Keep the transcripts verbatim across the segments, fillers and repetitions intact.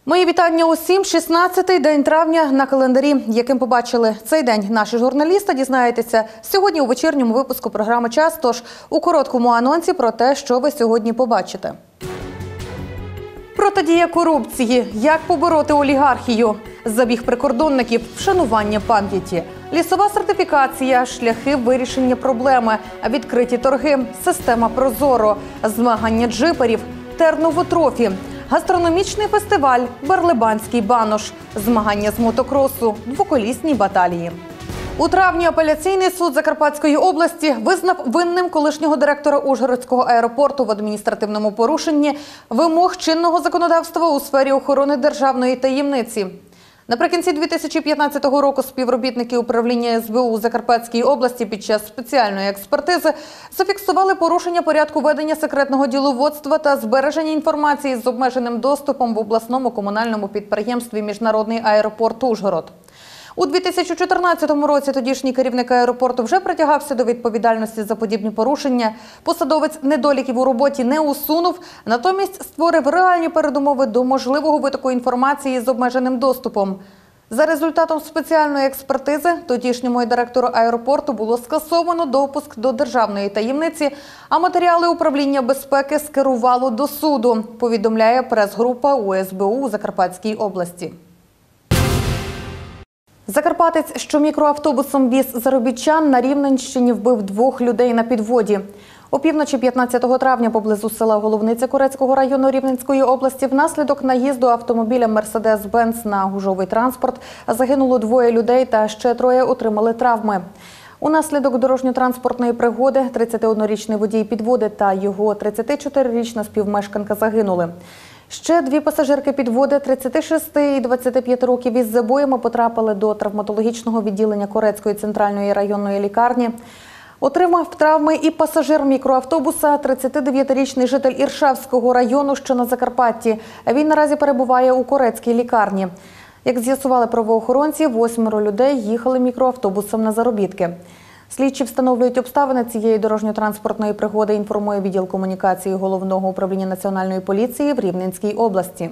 Мої вітання усім. шістнадцятий день травня на календарі. Яким побачили цей день наші журналісти, дізнаєтеся сьогодні у вечірньому випуску програми «Час». Тож у короткому анонсі про те, що ви сьогодні побачите. Протидія корупції. Як побороти олігархію? Забіг прикордонників. Вшанування пам'яті. Лісова сертифікація. Шляхи вирішення проблеми. Відкриті торги. Система «Прозоро». Змагання джиперів. Терновотрофі. Гастрономічний фестиваль «Барлебанський банош», змагання з мотокросу, двоколісні баталії. У травні апеляційний суд Закарпатської області визнав винним колишнього директора Ужгородського аеропорту в адміністративному порушенні вимог чинного законодавства у сфері охорони державної таємниці. Наприкінці дві тисячі п'ятнадцятого року співробітники управління ес бе у у Закарпатській області під час спеціальної експертизи зафіксували порушення порядку ведення секретного діловодства та збереження інформації з обмеженим доступом в обласному комунальному підприємстві «Міжнародний аеропорт Ужгород». У дві тисячі чотирнадцятому році тодішній керівник аеропорту вже притягався до відповідальності за подібні порушення. Посадовець недоліків у роботі не усунув, натомість створив реальні передумови до можливого витоку інформації з обмеженим доступом. За результатом спеціальної експертизи тодішньому директору аеропорту було скасовано допуск до державної таємниці, а матеріали управління безпеки скерувало до суду, повідомляє прес-група у ес бе у у Закарпатській області. Закарпатець, що мікроавтобусом віз заробітчан, на Рівненщині вбив двох людей на підводі. Опівночі п'ятнадцятого травня поблизу села Головниця Корецького району Рівненської області внаслідок наїзду автомобіля «Мерседес-Бенц» на гужовий транспорт загинуло двоє людей та ще троє отримали травми. Унаслідок дорожньо-транспортної пригоди тридцятиоднорічний водій підводи та його тридцятичотирирічна співмешканка загинули. Ще дві пасажирки підводи тридцяти шести і двадцяти п'яти років із забоями потрапили до травматологічного відділення Корецької центральної районної лікарні. Отримав травми і пасажир мікроавтобуса, тридцятидев'ятирічний житель Іршавського району, що на Закарпатті. Він наразі перебуває у Корецькій лікарні. Як з'ясували правоохоронці, восьмеро людей їхали мікроавтобусом на заробітки. Слідчі встановлюють обставини цієї дорожньо-транспортної пригоди, інформує відділ комунікації Головного управління Національної поліції в Рівненській області.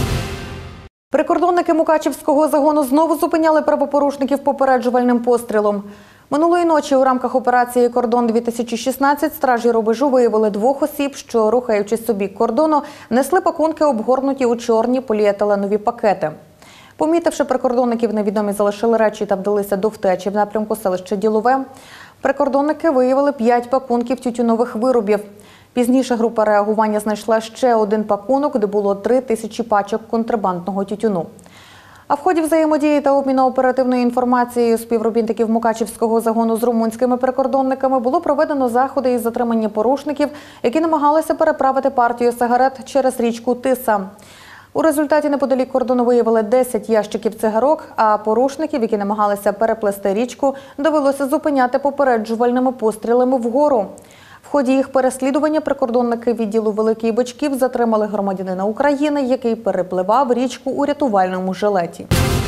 Прикордонники Мукачівського загону знову зупиняли правопорушників попереджувальним пострілом. Минулої ночі у рамках операції «Кордон-дві тисячі шістнадцять» стражі рубежу виявили двох осіб, що, рухаючись у бік кордону, несли пакунки, обгорнуті у чорні поліетиленові пакети. Помітивши прикордонників, невідомі залишили речі та вдалися до втечі в напрямку селища Ділове. Прикордонники виявили п'ять пакунків тютюнових виробів. Пізніше група реагування знайшла ще один пакунок, де було три тисячі пачок контрабандного тютюну. А в ході взаємодії та обміну оперативною інформацією співробітників Мукачівського загону з румунськими прикордонниками було проведено заходи із затримання порушників, які намагалися переправити партію сигарет через річку Тиса. У результаті неподалік кордону виявили десять ящиків цигарок, а порушників, які намагалися переплести річку, довелося зупиняти попереджувальними пострілами вгору. В ході їх переслідування прикордонники відділу Великий Бичків затримали громадянина України, який перепливав річку у рятувальному жилеті.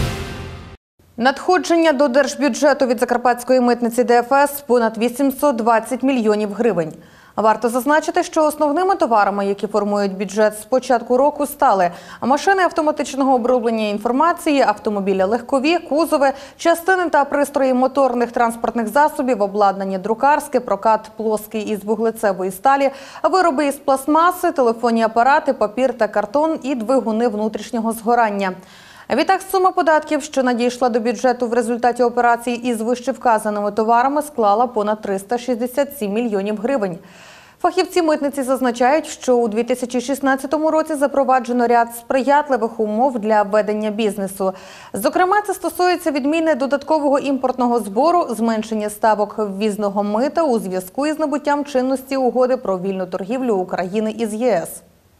Надходження до держбюджету від Закарпатської митниці де еф ес – понад вісімсот двадцять мільйонів гривень. Варто зазначити, що основними товарами, які формують бюджет з початку року, стали машини автоматичного оброблення інформації, автомобілі легкові, кузови, частини та пристрої моторних транспортних засобів, обладнання друкарське, прокат плоский із вуглецевої сталі, вироби із пластмаси, телефонні апарати, папір та картон і двигуни внутрішнього згорання. Відтак, сума податків, що надійшла до бюджету в результаті операції із вищевказаними товарами, склала понад триста шістдесят сім мільйонів гривень. Фахівці митниці зазначають, що у дві тисячі шістнадцятому році запроваджено ряд сприятливих умов для ведення бізнесу. Зокрема, це стосується відміни додаткового імпортного збору, зменшення ставок ввізного мита у зв'язку із набуттям чинності угоди про вільну торгівлю України із є ес.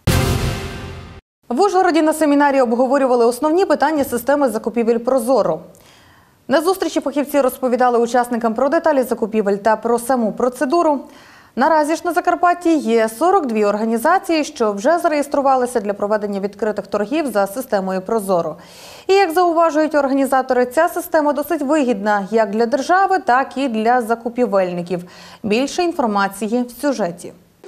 В Ужгороді на семінарі обговорювали основні питання системи закупівель «Прозоро». На зустрічі фахівці розповідали учасникам про деталі закупівель та про саму процедуру. Наразі ж на Закарпатті є сорок дві організації, що вже зареєструвалися для проведення відкритих торгів за системою «Прозоро». І, як зауважують організатори, ця система досить вигідна як для держави, так і для закупівельників. Більше інформації в сюжеті.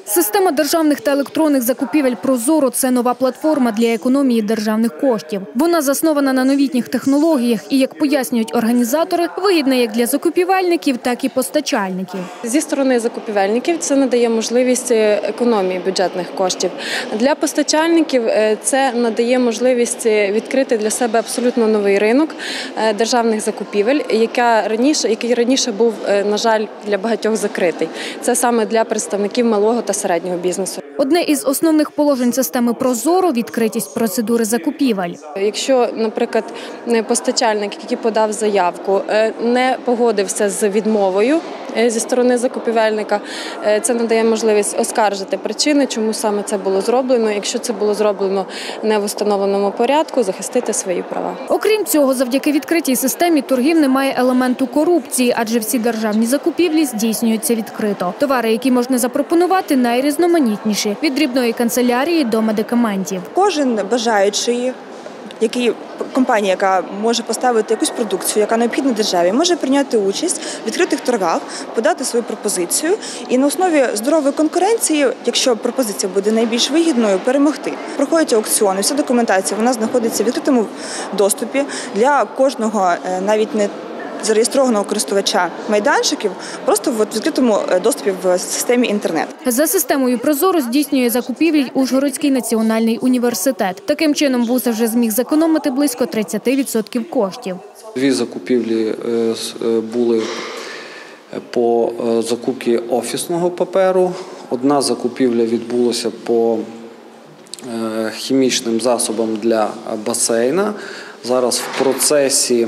Система державних та електронних закупівель «Прозоро» – це нова платформа для економії державних коштів. Вона заснована на новітніх технологіях і, як пояснюють організатори, вигідна як для закупівельників, так і постачальників. Зі сторони закупівельників це надає можливість економії бюджетних коштів. Для постачальників це надає можливість відкрити для себе абсолютно новий ринок державних закупівель, яка раніше, який раніше був, на жаль, для багатьох закритий. Це саме для представників малого та середнього бізнесу. Одне із основних положень системи «Прозоро» – відкритість процедури закупівель. Якщо, наприклад, постачальник, який подав заявку, не погодився з відмовою зі сторони закупівельника, це надає можливість оскаржити причини, чому саме це було зроблено. Якщо це було зроблено не в установленому порядку, захистити свої права. Окрім цього, завдяки відкритій системі торгів немає елементу корупції, адже всі державні закупівлі здійснюються відкрито. Товари, які можна запропонувати, найрізноманітніші – від дрібної канцелярії до медикаментів. Кожен бажаючий, який компанія, яка може поставити якусь продукцію, яка необхідна державі, може прийняти участь в відкритих торгах, подати свою пропозицію і на основі здорової конкуренції, якщо пропозиція буде найбільш вигідною, перемогти. Проходять аукціони, вся документація, вона знаходиться в відкритому доступі для кожного, навіть не зареєстрованого користувача майданчиків, просто в відкритому доступі в системі інтернет. За системою «Прозоро» здійснює закупівлі Ужгородський національний університет. Таким чином вуз вже зміг зекономити близько тридцять відсотків коштів. Дві закупівлі були по закупці офісного паперу. Одна закупівля відбулася по хімічним засобам для басейна. Зараз в процесі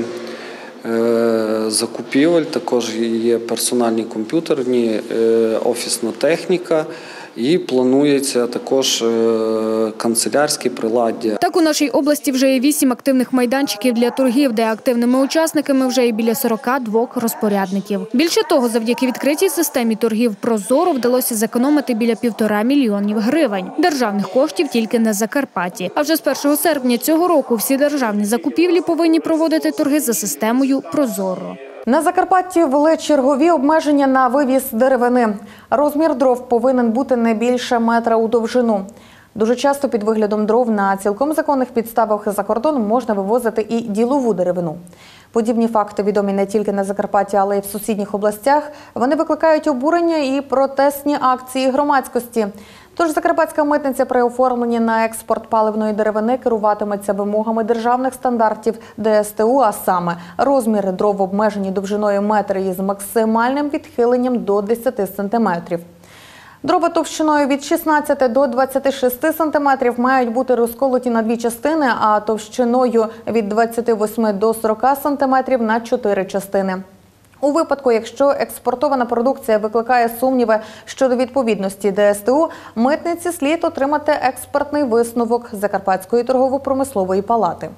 закупівель також є персональні комп'ютерні, офісна техніка і планується також канцелярські приладдя. Так у нашій області вже є вісім активних майданчиків для торгів, де активними учасниками вже є біля сорока двох розпорядників. Більше того, завдяки відкритій системі торгів «Прозоро» вдалося зекономити біля півтора мільйонів гривень. Державних коштів тільки на Закарпатті. А вже з першого серпня цього року всі державні закупівлі повинні проводити торги за системою «Прозоро». На Закарпатті ввели чергові обмеження на вивіз деревини. Розмір дров повинен бути не більше метра у довжину. Дуже часто під виглядом дров на цілком законних підставах за кордон можна вивозити і ділову деревину. Подібні факти відомі не тільки на Закарпатті, але й в сусідніх областях. Вони викликають обурення і протестні акції громадськості. Тож Закарпатська митниця при оформленні на експорт паливної деревини керуватиметься вимогами державних стандартів Де Ес Те У, а саме розміри дров обмежені довжиною метр із максимальним відхиленням до десяти сантиметрів. Дрова товщиною від шістнадцяти до двадцяти шести сантиметрів мають бути розколоті на дві частини, а товщиною від двадцяти восьми до сорока сантиметрів на чотири частини. У випадку, якщо експортована продукція викликає сумніви щодо відповідності Де Ес Те У, митниці слід отримати експертний висновок Закарпатської торгово-промислової палати.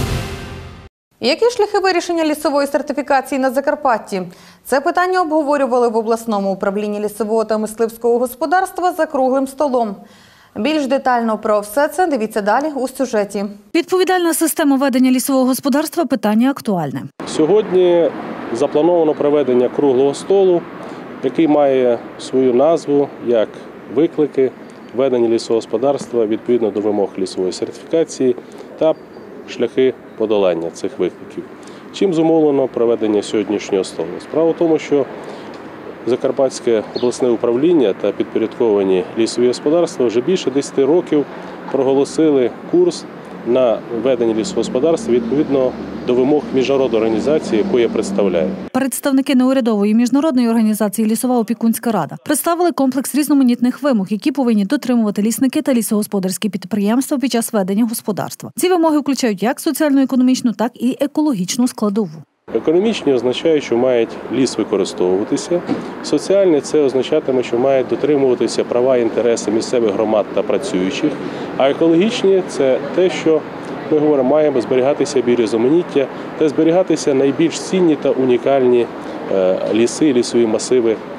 Які шляхи вирішення лісової сертифікації на Закарпатті? Це питання обговорювали в обласному управлінні лісового та мисливського господарства за круглим столом. Більш детально про все це дивіться далі у сюжеті. Відповідальна система ведення лісового господарства – питання актуальне. Сьогодні заплановано проведення круглого столу, який має свою назву як «Виклики ведення лісового господарства відповідно до вимог лісової сертифікації та шляхи подолання цих викликів». Чим зумовлено проведення сьогоднішнього столу? Справа в тому, що Закарпатське обласне управління та підпорядковані лісові господарства вже більше десяти років проголосили курс на ведення лісового господарства відповідно до вимог міжнародної організації, яку я представляю. Представники неурядової міжнародної організації «Лісова опікунська рада» представили комплекс різноманітних вимог, які повинні дотримувати лісники та лісогосподарські підприємства під час ведення господарства. Ці вимоги включають як соціально-економічну, так і екологічну складову. Економічні означають, що мають ліс використовуватися. Соціальні – це означатиме, що мають дотримуватися права і інтереси місцевих громад та працюючих. А екологічні – це те, що ми говоримо, маємо зберігатися біорізноманіття та зберігатися найбільш цінні та унікальні ліси, лісові масиви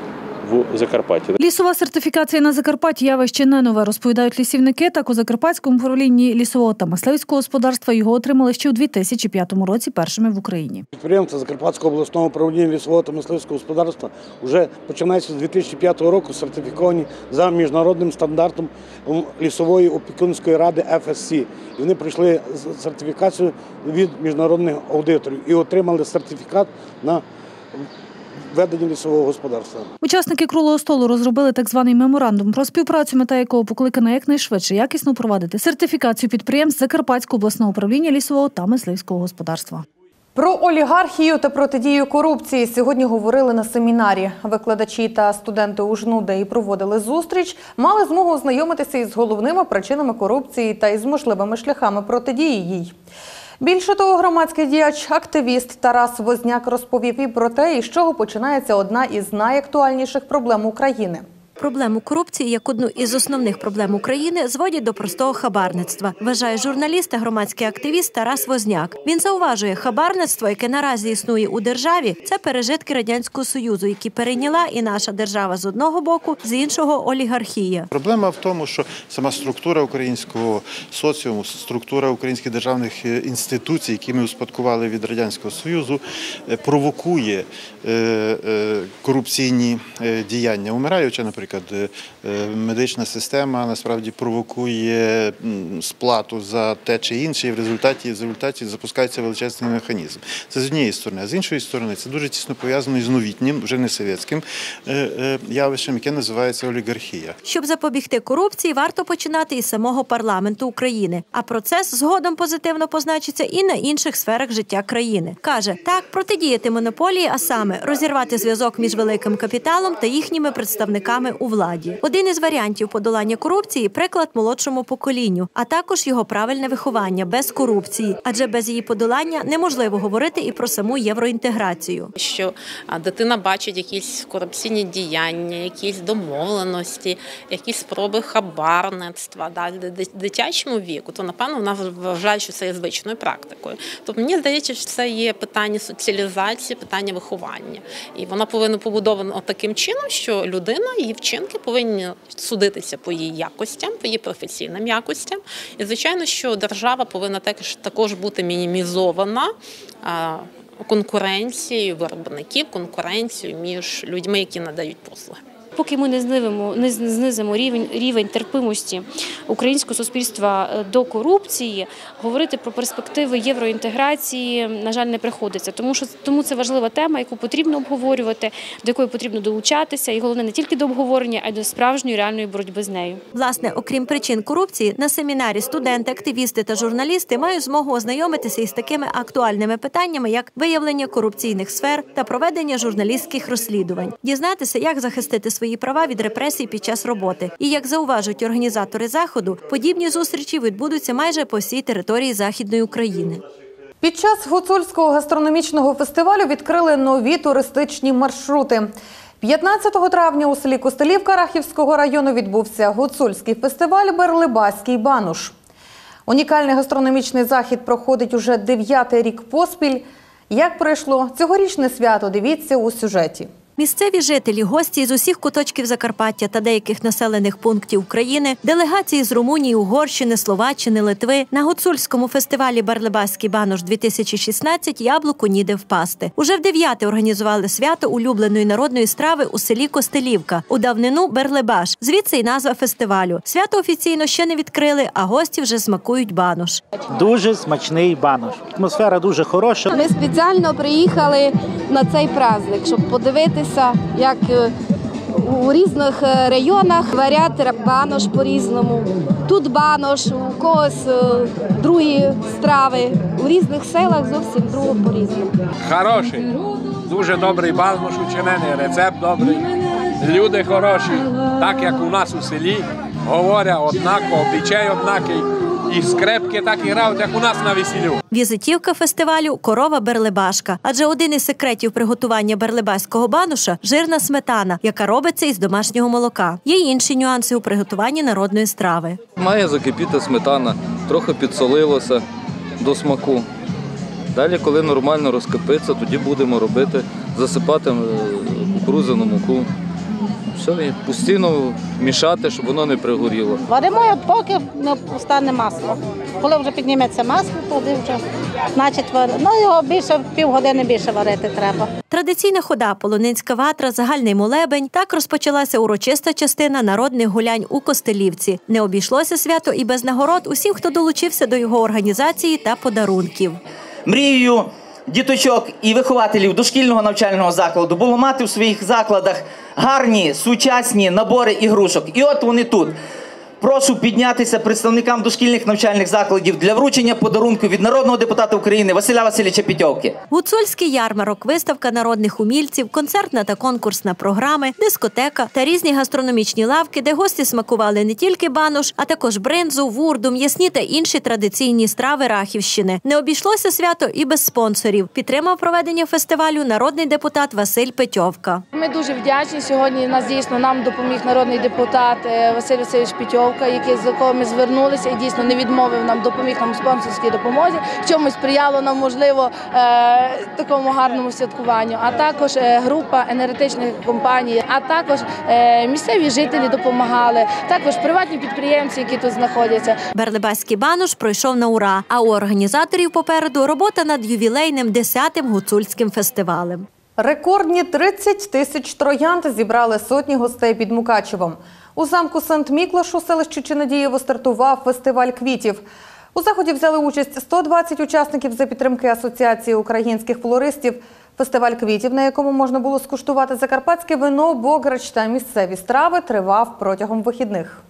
в Закарпатті. Лісова сертифікація на Закарпатті явище не нове, розповідають лісівники. Так у Закарпатському управлінні лісового та мисливського господарства його отримали ще у дві тисячі п'ятому році першими в Україні. Підприємства Закарпатського обласного управління лісового та мисливського господарства вже починаючи з дві тисячі п'ятого року сертифіковані за міжнародним стандартом лісової опікунської ради еф ес сі. І вони пройшли сертифікацію від міжнародних аудиторів і отримали сертифікат на ведення лісового господарства. Учасники круглого столу розробили так званий меморандум про співпрацю, мета якого покликана якнайшвидше якісно впровадити сертифікацію підприємств Закарпатського обласного управління лісового та мисливського господарства. Про олігархію та протидію корупції сьогодні говорили на семінарі. Викладачі та студенти УЖНУ, де і проводили зустріч, мали змогу ознайомитися із головними причинами корупції та із можливими шляхами протидії їй. Більше того, громадський діяч, активіст Тарас Возняк розповів і про те, із чого починається одна із найактуальніших проблем України. Проблему корупції, як одну із основних проблем України, зводять до простого хабарництва, вважає журналіст та громадський активіст Тарас Возняк. Він зауважує, хабарництво, яке наразі існує у державі, це пережитки Радянського Союзу, які перейняла і наша держава з одного боку, з іншого – олігархія. Проблема в тому, що сама структура українського соціуму, структура українських державних інституцій, які ми успадкували від Радянського Союзу, провокує корупційні діяння. Умираючи, наприклад, медична система насправді провокує сплату за те чи інше, і в результаті, в результаті запускається величезний механізм. Це з однієї сторони. А з іншої сторони, це дуже тісно пов'язано із новітнім, вже не совєтським явищем, яке називається олігархія. Щоб запобігти корупції, варто починати із самого парламенту України. А процес згодом позитивно позначиться і на інших сферах життя країни. Каже, так, протидіяти монополії, а саме розірвати зв'язок між великим капіталом та їхніми представниками у владі. Один із варіантів подолання корупції – приклад молодшому поколінню, а також його правильне виховання без корупції. Адже без її подолання неможливо говорити і про саму євроінтеграцію. Що дитина бачить якісь корупційні діяння, якісь домовленості, якісь спроби хабарництва да, в дитячому віку, то, напевно, вона вважає, що це є звичною практикою. Тобто, мені здається, що це є питання соціалізації, питання виховання. І вона повинна побудована таким чином, що людина, її вчинки повинні судитися по її якостям, по її професійним якостям. І, звичайно, що держава повинна також, також бути мінімізована конкуренцією виробників, конкуренцією між людьми, які надають послуги. Поки ми не знизимо, не знизимо рівень, рівень терпимості українського суспільства до корупції, говорити про перспективи євроінтеграції, на жаль, не приходиться. Тому що тому це важлива тема, яку потрібно обговорювати, до якої потрібно долучатися, і головне не тільки до обговорення, а й до справжньої реальної боротьби з нею. Власне, окрім причин корупції, на семінарі студенти, активісти та журналісти мають змогу ознайомитися із такими актуальними питаннями, як виявлення корупційних сфер та проведення журналістських розслідувань, дізнатися, як захистити свої права від репресій під час роботи. І, як зауважують організатори заходу, подібні зустрічі відбудуться майже по всій території Західної України. Під час Гуцульського гастрономічного фестивалю відкрили нові туристичні маршрути. п'ятнадцятого травня у селі Костелівка Рахівського району відбувся гуцульський фестиваль «Берлибаський бануш». Унікальний гастрономічний захід проходить уже дев'ятий рік поспіль. Як пройшло цьогорічне свято, дивіться у сюжеті. Місцеві жителі, гості з усіх куточків Закарпаття та деяких населених пунктів України, делегації з Румунії, Угорщини, Словаччини, Литви на гуцульському фестивалі «Берлибаський бануш-дві тисячі шістнадцять» яблуку ніде впасти. Уже в дев'яте організували свято улюбленої народної страви у селі Костелівка, у давнину Берлибаш. Звідси й назва фестивалю. Свято офіційно ще не відкрили, а гості вже смакують бануш. Дуже смачний бануш. Атмосфера дуже хороша. Ми спеціально приїхали на цей праздник, щоб подивитися, як у різних районах варять банош по-різному. Тут банош, у когось другі страви, у різних селах зовсім друго по-різному. Хороший, дуже добрий банош учинений, рецепт добрий, люди хороші, так як у нас у селі, говорять однаково, обичай однакий. І скрепки так і грають, як у нас на весіллю. Візитівка фестивалю – корова берлибашка. Адже один із секретів приготування берлибаського бануша – жирна сметана, яка робиться із домашнього молока. Є й інші нюанси у приготуванні народної страви. Має закипіти сметана, трохи підсолилося до смаку. Далі, коли нормально розкипиться, тоді будемо робити, засипати кукурудзяну муку, Все, і постійно мішати, щоб воно не пригоріло. Варимо, поки не стане масло. Коли вже підніметься масло, тоді вже, значить, ну, його більше, півгодини більше варити треба. Традиційна хода, полонинська ватра, загальний молебень – так розпочалася урочиста частина народних гулянь у Костелівці. Не обійшлося свято і без нагород усім, хто долучився до його організації та подарунків. Мрією діточок і вихователів дошкільного навчального закладу було мати у своїх закладах гарні, сучасні набори ігрушок. І от вони тут. Прошу піднятися представникам дошкільних навчальних закладів для вручення подарунку від народного депутата України Василя Васильовича Петьовки. Гуцульський ярмарок, виставка народних умільців, концертна та конкурсна програми, дискотека та різні гастрономічні лавки, де гості смакували не тільки банош, а також бринзу, вурду, м'ясні та інші традиційні страви Рахівщини. Не обійшлося свято і без спонсорів. Підтримав проведення фестивалю народний депутат Василь Петьовка. Ми дуже вдячні. Сьогодні нас дійсно нам допоміг народний депутат Василь Васильович Петьовка, який, з якого ми звернулися і дійсно не відмовив нам, допоміг нам у спонсорській допомозі, в чому сприяло нам, можливо, е, такому гарному святкуванню. А також е, група енергетичних компаній, а також е, місцеві жителі допомагали, також приватні підприємці, які тут знаходяться. Берлебаський банош пройшов на ура, а у організаторів попереду робота над ювілейним десятим гуцульським фестивалем. Рекордні тридцять тисяч троянд зібрали сотні гостей під Мукачевом. У замку Сент-Міклош у селищі Чинадієво стартував фестиваль квітів. У заході взяли участь сто двадцять учасників за підтримки Асоціації українських флористів. Фестиваль квітів, на якому можна було скуштувати закарпатське вино, бограч та місцеві страви, тривав протягом вихідних.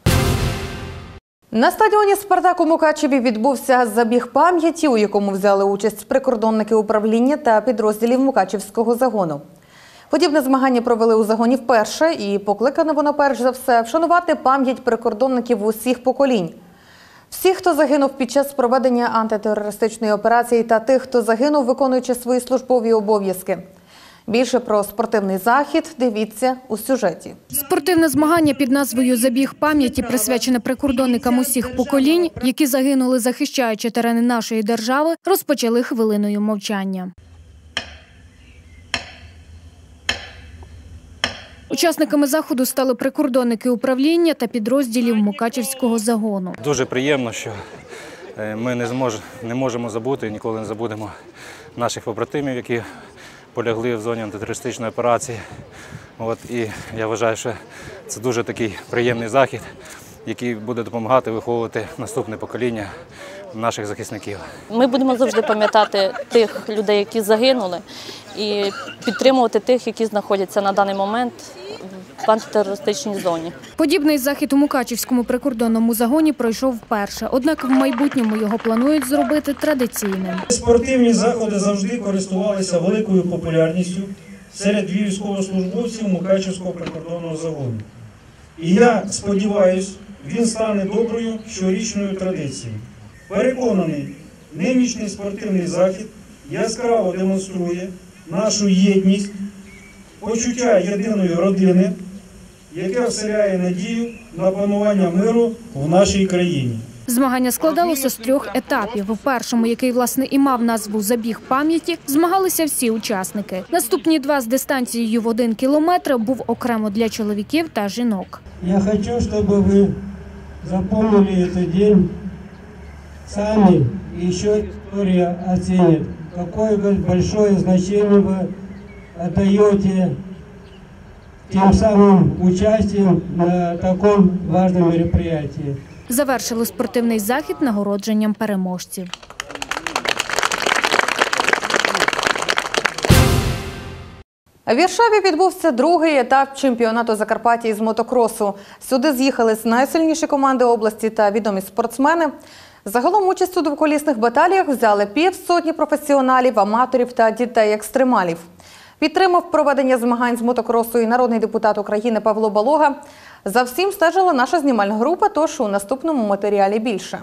На стадіоні «Спартак» у Мукачеві відбувся забіг пам'яті, у якому взяли участь прикордонники управління та підрозділів Мукачевського загону. Подібне змагання провели у загоні вперше і покликано воно перш за все вшанувати пам'ять прикордонників усіх поколінь. Всіх, хто загинув під час проведення антитерористичної операції та тих, хто загинув, виконуючи свої службові обов'язки. Більше про спортивний захід дивіться у сюжеті. Спортивне змагання під назвою «Забіг пам'яті» присвячене прикордонникам усіх поколінь, які загинули, захищаючи терени нашої держави, розпочали хвилиною мовчання. Учасниками заходу стали прикордонники управління та підрозділів Мукачевського загону. Дуже приємно, що ми не, змож, не можемо забути, ніколи не забудемо наших побратимів, які полягли в зоні антитерористичної операції. От, і я вважаю, що це дуже такий приємний захід, який буде допомагати виховувати наступне покоління наших захисників. Ми будемо завжди пам'ятати тих людей, які загинули, і підтримувати тих, які знаходяться на даний момент в антитерористичній зоні. Подібний захід у Мукачевському прикордонному загоні пройшов вперше, однак в майбутньому його планують зробити традиційним. Спортивні заходи завжди користувалися великою популярністю серед військовослужбовців Мукачевського прикордонного загону. І я сподіваюся, він стане доброю щорічною традицією. Переконаний, нинішній спортивний захід яскраво демонструє нашу єдність, почуття єдиної родини, яке вселяє надію на панування миру в нашій країні. Змагання складалося з трьох етапів. У першому, який, власне, і мав назву «Забіг пам'яті», змагалися всі учасники. Наступні два з дистанцією в один кілометр був окремо для чоловіків та жінок. Я хочу, щоб ви запам'ятали цей день самі, і ще історія оцінить, яке велике значення ви віддаєте тим самим участям на такому важливому мероприятии. Завершили спортивний захід нагородженням переможців. В Віршаві відбувся другий етап чемпіонату Закарпаття із мотокросу. Сюди з'їхались найсильніші команди області та відомі спортсмени. Загалом участь у двоколісних баталіях взяли півсотні професіоналів, аматорів та дітей-екстремалів. Підтримав проведення змагань з мотокросу і народний депутат України Павло Балога. За всім стежила наша знімальна група, тож у наступному матеріалі більше.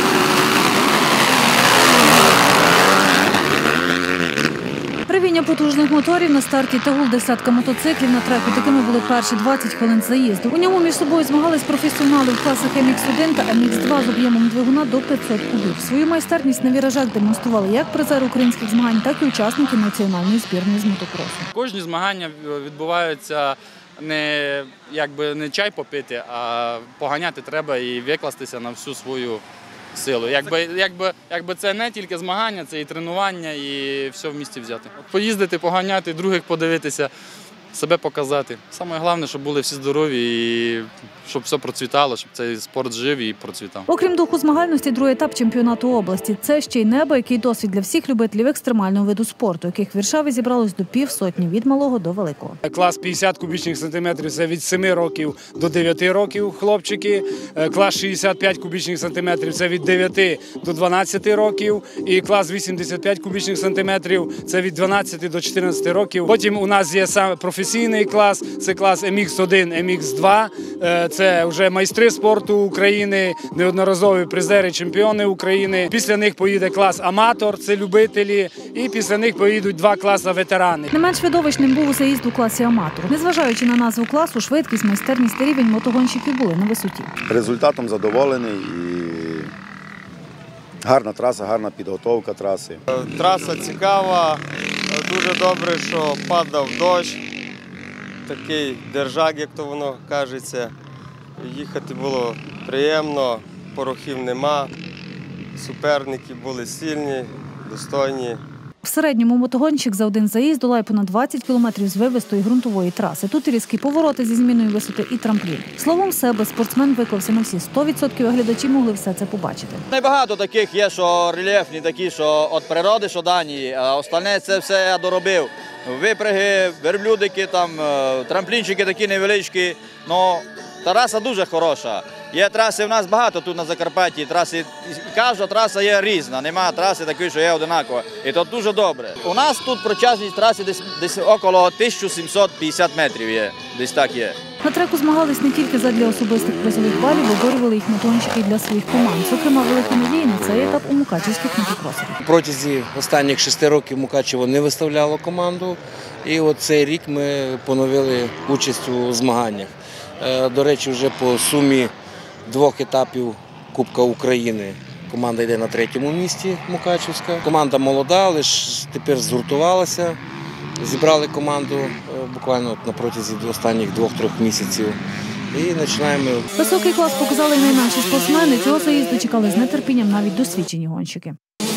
Ревіння потужних моторів на старті та гул десятка мотоциклів на треку. Такими були перші двадцять хвилин заїзду. У ньому між собою змагались професіонали в класах ем ікс один та ем ікс два з об'ємом двигуна до п'ятсот кубів. Свою майстерність на віражах демонстрували як призери українських змагань, так і учасники національної збірної з мотокросу. Кожні змагання відбуваються не, якби, не чай попити, а поганяти треба і викластися на всю свою силу. Якби, якби, якби це не тільки змагання, це і тренування, і все в місті взяти. Поїздити, поганяти, других подивитися, себе показати. Саме головне, щоб були всі здорові і щоб все процвітало, щоб цей спорт жив і процвітав. Окрім духу змагальності, другий етап чемпіонату області – це ще й неабиякий досвід для всіх любителів екстремального виду спорту, яких в Віршаві зібралось до півсотні від малого до великого. Клас п'ятдесят кубічних сантиметрів – це від семи років до дев'яти років хлопчики. Клас шістдесят п'ять кубічних сантиметрів – це від дев'яти до дванадцяти років. І клас вісімдесят п'ять кубічних сантиметрів – це від дванадцяти до чотирнадцяти років. Потім у нас є саме професійний клас – це клас ем ікс один, ем ікс два. Це вже майстри спорту України, неодноразові призери, чемпіони України. Після них поїде клас аматор, це любителі, і після них поїдуть два класи ветерани. Не менш видовищним був заїзд у класі аматор. Незважаючи на назву класу, швидкість, майстерність та рівень мотогонщиків були на висоті. Результатом задоволений і гарна траса, гарна підготовка траси. Траса цікава, дуже добре, що падав дощ, такий держак, як то воно кажеться. Їхати було приємно, порохів нема, суперники були сильні, достойні. В середньому мотогонщик за один заїзд долає понад двадцять кілометрів звивистої ґрунтової траси. Тут і різкі повороти зі зміною висоти, і трамплін. Словом, себе спортсмен виклався на всі сто відсотків, а глядачі могли все це побачити. Небагато таких є, що рельєфні такі, що від природи, що дані, а остальне це все я доробив. Випряги, верблюдики, там, трамплінчики такі невеличкі. Ну, траса дуже хороша. Є траси в нас багато тут на Закарпатті, траси, кожна траса є різна, немає траси такої, що є одинакова. І це дуже добре. У нас тут протяжність траси десь, десь около тисяча сімсот п'ятдесят метрів є, десь так є. На треку змагались не тільки задля особистих призових балів, виборювали їх мотогонщики для своїх команд. Зокрема, великі надії на цей етап у мукачівських мотокросерів. Протягом останніх шести років Мукачево не виставляло команду, і от цей рік ми поновили участь у змаганнях. До речі, вже по сумі двох етапів Кубка України команда йде на третьому місці Мукачівська. Команда молода, але ж тепер згуртувалася, зібрали команду буквально на протязі останніх двох-трьох місяців. І починаємо. Високий клас показали й найменші спортсмени. Цього заїзду чекали з нетерпінням навіть досвідчені гонщики.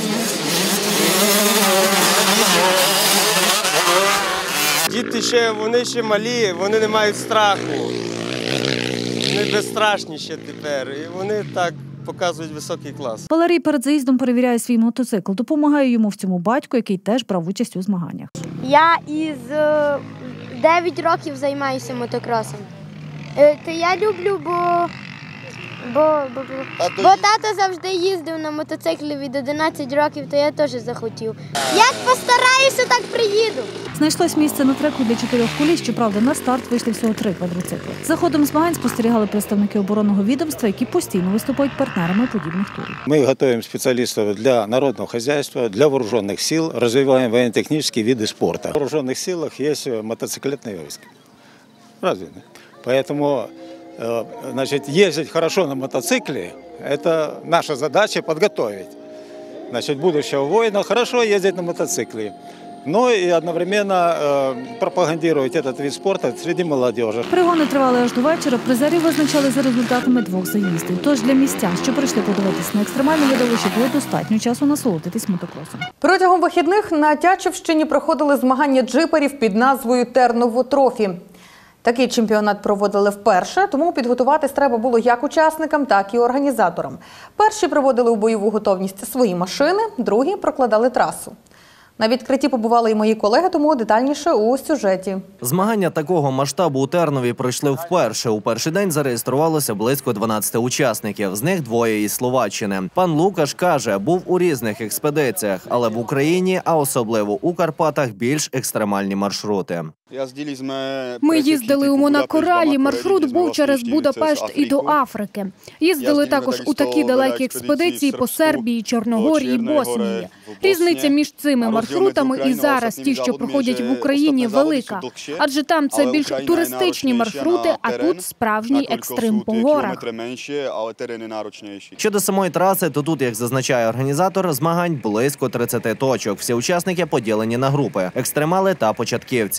Діти ще, вони ще малі, вони не мають страху. Вони безстрашні ще тепер, і вони так показують високий клас. Валерій перед заїздом перевіряє свій мотоцикл. Допомагає йому в цьому батько, який теж брав участь у змаганнях. Я із дев'ять років займаюся мотокросом. То я люблю, бо, бо, бо, бо тато завжди їздив на мотоциклі від одинадцяти років, то я теж захотів. Як постараюся, так приїду. Знайшлось місце на треку для чотирьох коліс, щоправда, на старт вийшли всього три квадроцикли. За ходом змагань спостерігали представники оборонного відомства, які постійно виступають партнерами подібних турів. Ми готуємо спеціалістів для народного господарства, для вооружених сил, розвиваємо воєнно-технічні види спорту. В вооружених силах є мотоциклетні війська. Разве не? Поэтому, значит, ездить хорошо на мотоцикле – это наша задача подготовить. Значит, будущего воина хорошо ездить на мотоцикле. Ну і одновременно е, пропагандувати цей вид спорту серед молодежі. Перегони тривали аж до вечора. Призерів визначали за результатами двох заїздів. Тож для містян, що прийшли подивитись на екстремальне видовище, було достатньо часу насолодитись мотокросом. Протягом вихідних на Тячівщині проходили змагання джиперів під назвою «Терново Трофі». Такий чемпіонат проводили вперше, тому підготуватись треба було як учасникам, так і організаторам. Перші приводили у бойову готовність свої машини, другі прокладали трасу. На відкритті побували і мої колеги, тому детальніше у сюжеті. Змагання такого масштабу у Тернові пройшли вперше. У перший день зареєструвалося близько дванадцяти учасників, з них двоє із Словаччини. Пан Лукаш каже, був у різних експедиціях, але в Україні, а особливо у Карпатах, більш екстремальні маршрути. Ми їздили у Монако-Ралі, маршрут був через Будапешт і до Африки. Їздили також у такі далекі експедиції по Сербії, Чорногорії, Боснії. Різниця між цими маршрутами і зараз ті, що проходять в Україні, велика. Адже там це більш туристичні маршрути, а тут справжній екстрим по горах. Щодо самої траси, то тут, як зазначає організатор, змагань близько тридцяти точок. Всі учасники поділені на групи – екстремали та початківці. Різниця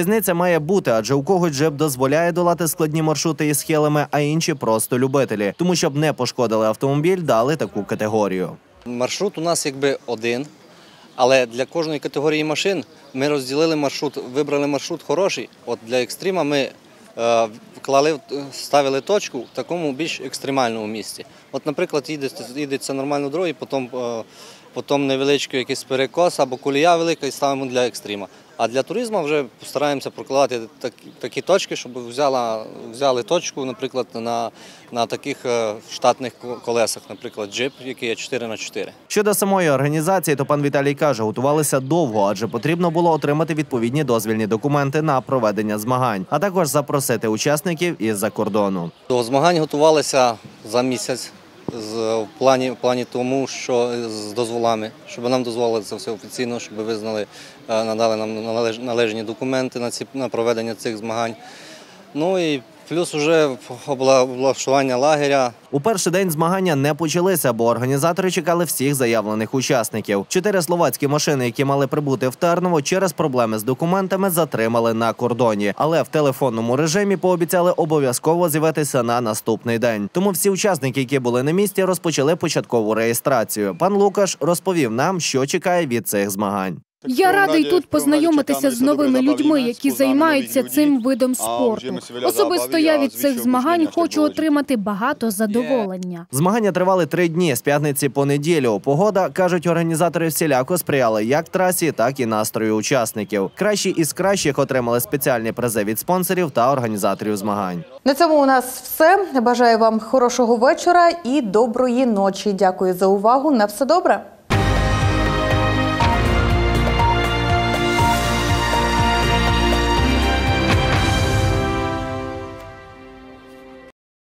Різниця має бути, адже у когось джип дозволяє долати складні маршрути із схилами, а інші просто любителі. Тому, щоб не пошкодили автомобіль, дали таку категорію. Маршрут у нас якби один, але для кожної категорії машин ми розділили маршрут, вибрали маршрут хороший. От для екстріма ми е, вклали, ставили точку в такому більш екстремальному місці. От, наприклад, їдеться, їдеться нормально дорогою, потім, е, потім невеличкий якийсь перекос або колія велика і ставимо для екстріма. А для туризму вже постараємося прокладати такі, такі точки, щоб взяла, взяли точку, наприклад, на, на таких штатних колесах, наприклад, джип, який є чотири на чотири. Щодо самої організації, то пан Віталій каже, готувалися довго, адже потрібно було отримати відповідні дозвільні документи на проведення змагань, а також запросити учасників із-за кордону. До змагань готувалися за місяць. В плані, в плані тому, що з дозволами, щоб нам дозволили це все офіційно, щоб визнали, надали нам належ, належні документи на, ці, на проведення цих змагань. Ну і плюс вже облаштування лагеря. У перший день змагання не почалися, бо організатори чекали всіх заявлених учасників. Чотири словацькі машини, які мали прибути в Терново, через проблеми з документами затримали на кордоні. Але в телефонному режимі пообіцяли обов'язково з'явитися на наступний день. Тому всі учасники, які були на місці, розпочали початкову реєстрацію. Пан Лукаш розповів нам, що чекає від цих змагань. Я радий тут познайомитися з новими людьми, які займаються цим видом спорту. Особисто я від цих змагань хочу отримати багато задоволення. Змагання тривали три дні, з п'ятниці по неділю. Погода, кажуть організатори, всіляко сприяла як трасі, так і настрою учасників. Кращі із кращих отримали спеціальні призи від спонсорів та організаторів змагань. На цьому у нас все. Бажаю вам хорошого вечора і доброї ночі. Дякую за увагу. На все добре.